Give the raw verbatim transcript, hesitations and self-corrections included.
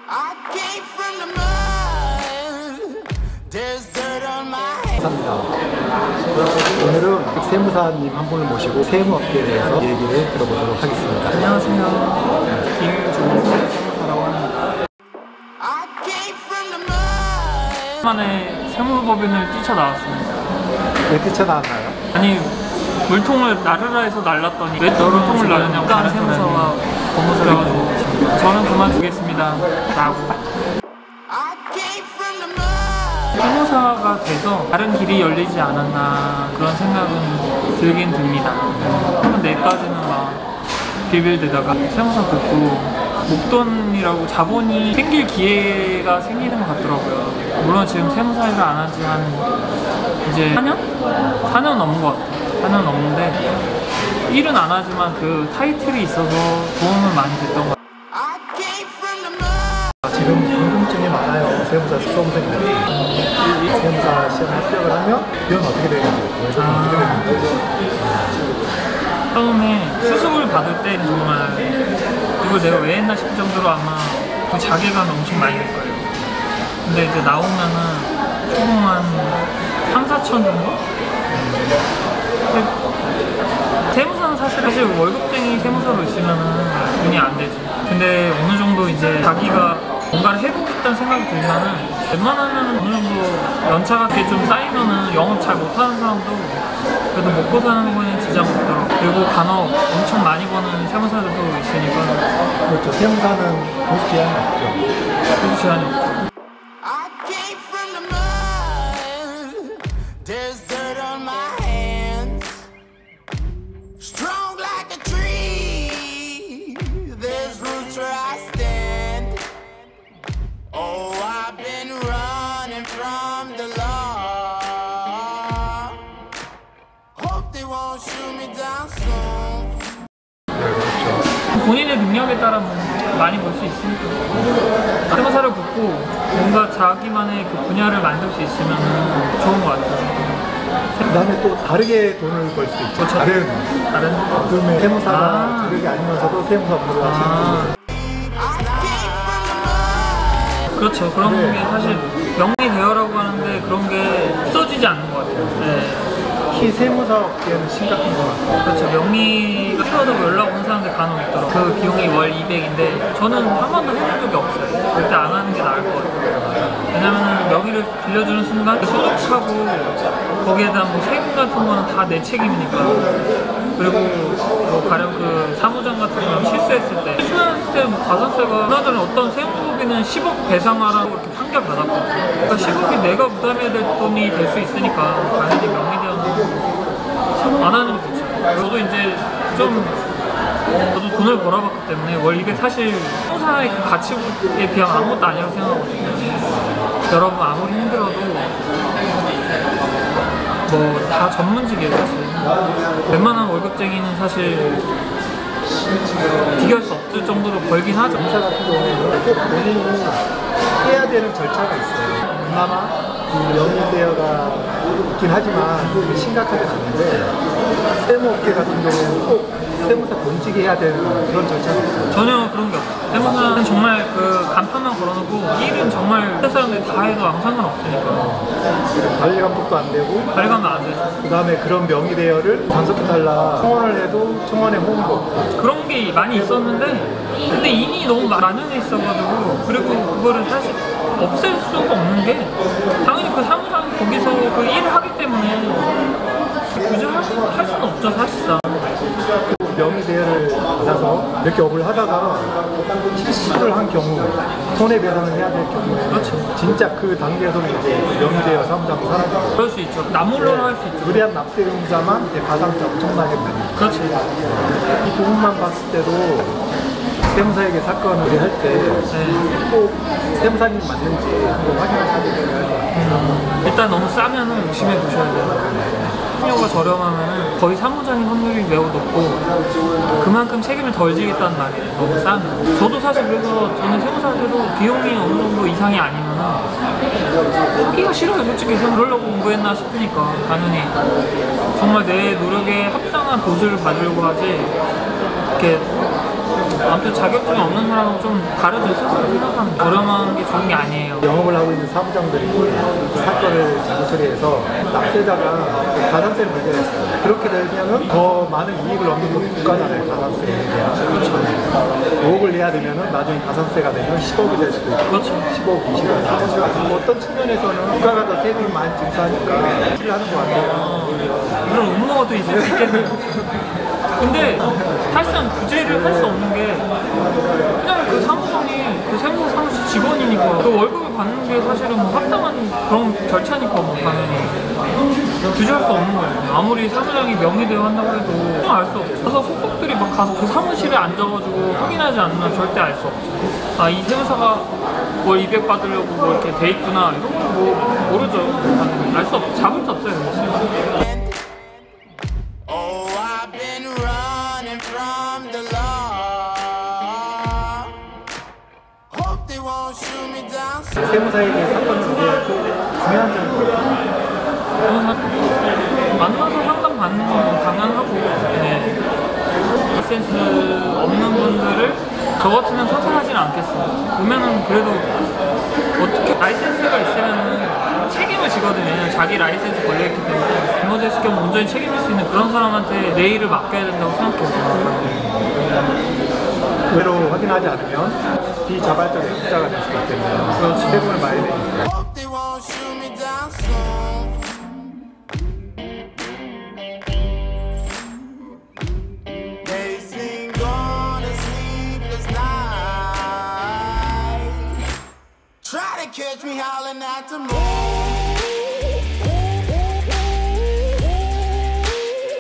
감사합니다. 오늘은 세무사님 한 분을 모시고 세무업계에 대해서 얘기를 들어보도록 하겠습니다. 안녕하세요. 김준호 세무사라고 합니다. 만에 세무법인을 뛰쳐나왔습니다. 왜 뛰쳐나왔나요? 아니, 물통을 나르라에서 날랐더니 왜 물통을 날렸냐고 다른 세무사와 법무사가 저는 그만두겠습니다 라고. 세무사가 돼서 다른 길이 열리지 않았나 그런 생각은 들긴 듭니다. 한 내까지는 막 빌빌대다가 세무사 붙고 목돈이라고 자본이 생길 기회가 생기는 것 같더라고요. 물론 지금 세무사 일을 안 한 지 한 이제 사 년? 사 년 넘은 것 같아요. 사 년 넘는데 일은 안 하지만 그 타이틀이 있어서 도움은 많이 됐던 것 같아요. 지금 궁금증이 많아요. 세무사 수험생들이 세무사 시험 합격을 하면 비용은 어떻게 되는지 아... 어떻게 되는지 처음에 수습을 받을 때 정말 이걸 내가 왜 했나 싶을 정도로 아마 그 자괴감이 엄청 많이 들 거예요. 근데 이제 나오면은 총 한 삼, 사천 정도? 세무사는 사실, 사실 월급쟁이 세무사로 있으면은 돈이 안 되지. 근데 어느 정도 이제 자기가 뭔가를 해보고 싶다는 생각이 들면은 웬만하면 어느 정도 연차가 좀 쌓이면은 영업 잘 못하는 사람도 그래도 먹고 사는 거는 지장 없더라고. 그리고 간혹 엄청 많이 버는 세무사들도 있으니까. 그렇죠. 세무사는 보수 제한이 없죠. 보수 제한이 없죠. 본인의 능력에 따라 많이 볼 수 있으니까 세무사를 붙고 뭔가 자기만의 그 분야를 만들 수 있으면 좋은 것 같아요. 그 다음에 또 다르게 돈을 벌 수도 있죠. 그렇죠. 다른 다른 그러면 세무사가 아 다르게 아니면서도 세무사 업무를 아 하시는 그렇죠. 그런 네. 게 사실 명의대여라고 하는데 그런 게 없어지지 않는 것 같아요. 네. 특히 세무사 업계는 심각한 것 같아요. 그렇죠. 명의가 필요하다고 연락 온 사람들 간혹 있더라고요. 그 비용이 월 이백인데 저는 한 번도 해본 적이 없어요. 절대 안 하는 게 나을 것 같아요. 왜냐면은 명의를 빌려주는 순간 소득하고 거기에 대한 뭐 세금 같은 거는 다 내 책임이니까. 그리고 뭐 가령 그 사무장 같은 경우는 실수했을 때 실수했을 때 뭐 가산세가 얼마 전에 어떤 세무법인은 십억 배상하라고 이렇게 판결 받았거든요. 그러니까 십억이 내가 부담해야 될 돈이 될 수 있으니까 당연히 명의대여는 안 하는 게 좋죠. 저도 이제 좀 저도 돈을 벌어봤기 때문에 월 이백 사실 세무사의 그 가치에 비하면 아무것도 아니라고 생각하거든요. 여러분 아무리 힘들어도 뭐 다 전문직이에요 사실. 웬만한 월급쟁이는 사실 비교할 수 없을 정도로 벌긴 하죠. 세무사 같은 경우는 꼭 본인이 해야 되는 절차가 있어요. 그나마 명의대여가 있긴 하지만 그게 심각하게 되는데 세무업계 같은 경우는 꼭 세무사 본직이 해야 되는 그런 절차가 있어요. 전혀 그런 게 없어요. 세무사는 정말 그 간판만 걸어놓고 일은 정말 회사 사람들이 다 해도 아무 상관없으니까 관리 감독도 안 되고 관리 감독 안 되죠. 그 다음에 그런 명의대여를 단속해 달라 청원을 해도 청원에 홍보 그런 게 많이 있었는데 근데 인이 너무 많은 애 있어가지고 그리고 그거를 사실 없앨 수가 없는 게 당연히 그 사무장이 거기서 그 일을 하기 때문에 규제할 할 수는 없죠 사실상. 명의대여를 받아서 이렇게 업을 하다가 실수를 한 경우 손해배상을 해야 될 경우에 그렇죠. 진짜 그 단계에서는 이제 명의대여 사무장도 사라지고 그럴 수 있죠. 남몰라로 할 수 있죠. 의뢰한 납세용자만 이제 가산세 엄청나게 많이. 그렇지. 이 부분만 봤을 때도 세무사에게 사건을 의뢰할 때 꼭 네. 세무사님 맞는지 한번 확인하셔야 돼요. 음, 일단 너무 싸면은 의심해 보셔야 돼요. 수수료가 저렴하면 거의 사무장의 확률이 매우 높고 그만큼 책임을 덜 지겠다는 말이에요. 너무 싸면. 저도 사실 그래서 저는 세무사 할 때도 비용이 어느 정도 이상이 아니면 하기가 싫어요. 솔직히 그러려고 공부했나 싶으니까 당연히 정말 내 노력에 합당한 보수를 받으려고 하지 이렇게 아무튼 자격증이 없는 사람은 좀 다르죠. 스스로 생각하면 저렴한 게 좋은 게 아니에요. 영업을 하고 있는 사무장들이 사건을 자기 처리해서 납세자가 가산세를 물게 했어요. 그렇게 되면 더 많은 이익을 얻는 건 국가잖아요. 가산세에 대한. 그렇죠. 오억을 내야 되면 나중에 가산세가 되면 십억이 될 수도 있고 그렇죠. 십억, 이십억 될 수도 있고 어떤 측면에서는 국가가 더 세금이 많이 증가하니까 일을 하는 것 같아요. 그런 음모가 또 있을 수 있겠네요. 근데 사실상 구제를 할 수 없는 게 그냥 그 사무장이 그 세무사 사무실 직원이니까 그 월급을 받는 게 사실은 뭐 합당한 그런 절차니까 뭐 당연히 규제할 수 없는 거예요. 아무리 사무장이 명의대여 한다고 해도 알 수 없죠. 그래서 속속들이 막 가서 그 사무실에 앉아가지고 확인하지 않으면 절대 알 수 없죠. 아, 이 세무사가 월 이백 받으려고 뭐 이렇게 돼 있구나 이런 건 뭐 모르죠. 알 수 없죠. 잡을 수 없어요. 사실. 세무사에게 사건을 이게 또 중요한 점이 뭐예요? 만나서 상담 받는 건 당연하고, 네. 라이센스 없는 분들을 저 같으면 선택하지는 않겠어요. 보면은 그래도 어떻게 라이센스가 있으면은 책임을 지거든요. 왜냐면 자기 라이센스 걸려있기 때문에 잘못했을 경우 온전히 책임질 수 있는 그런 사람한테 내 일을 맡겨야 된다고 생각해요. 그대로 확인하지 않으면 비자발적인 흑자가 될 수도 있겠네요. 그렇지. 세금을 많이 내니까. Try to catch me howling at the moon.